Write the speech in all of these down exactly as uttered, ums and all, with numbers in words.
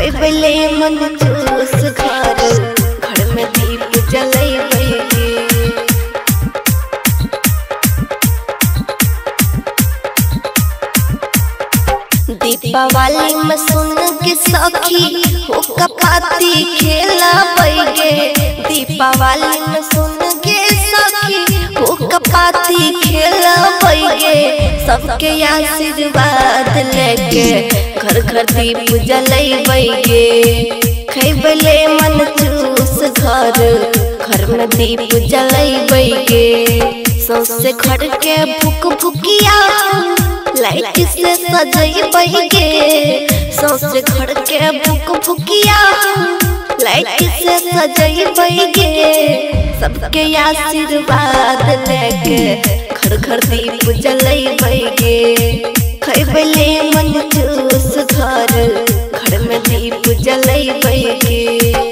खैबले मन चूस घर घर में दीप जलैबे गे। दीपावली में सुन के सखी हो कपाती खेलाबै गे। दीपावली में सुन के सखी हो कपाती खेलाबै गे। सबके आशीर्वाद लेके घर घर दीप जलैबै गे। खैबले मन चूस घर घर में दीप जलैबै गे। सौंसे घर के भुक भुकिया लाइट से सजैबै गे। सौंसे घर के भुक भुकिया लाइट से सजैबै गे। सबके आशीर्वाद लेके घर घर दीप जलैबै गे। खैबले मन चूस घर घर में दीप जलैबै गे।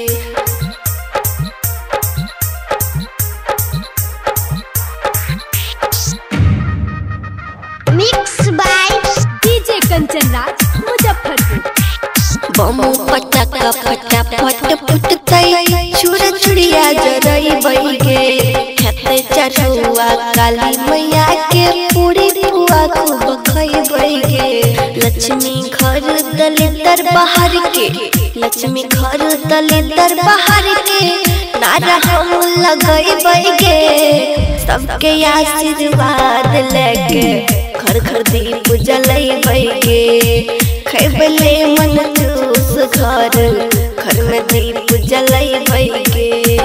Mix by DJ Kanchan Raj Muzaffarpur. Bomb पटाखा फटाफट फुटतै छुरा छुरिया जरैबै गे। खेते चढ़ुआ काली मैया के पूरी पुआ खूब खैबै गे। लक्ष्मी घर दलितर बाहर के लक्ष्मी घर दलितर बाहर के नारा हम लगैबै गे। सबके आशीर्वाद लेके घर घर दीप जलैबै गे। खैबले मन चूस घर घर में दीप जलैबै गे।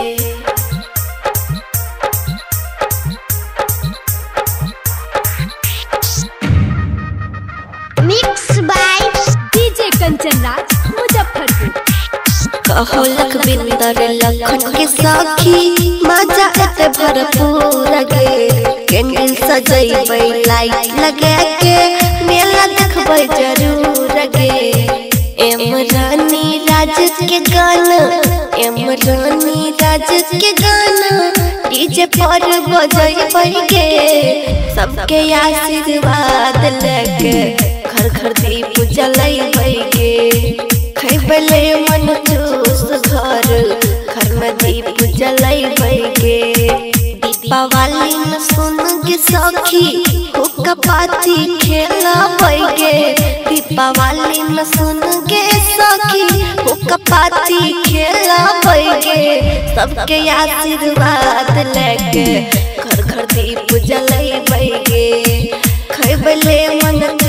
Mix by DJ Kanchan Raj Muzaffarpur. कहो लखविंदर लखन के सखी मजा एते भरपूर गे। कैंडल सजैबै लाइट लगा के मेला देखबै जरूर गे। एम रानी राज के गाना एम रानी राज के गाना डीजे पर बजैबै गे। सबके आशीर्वाद लेके घर घर दीप जलैबै गे। खैबले मन चूस घर घर में दीप जलैबै गे। दीपावली में सुन के सखी हो कपाती खेलाबै गे। दीपावली में सुन के सखी हो कपाती खेलाबै गे। सबके आशीर्वाद लेके घर घर दीप जलैबै गे। खैबले मन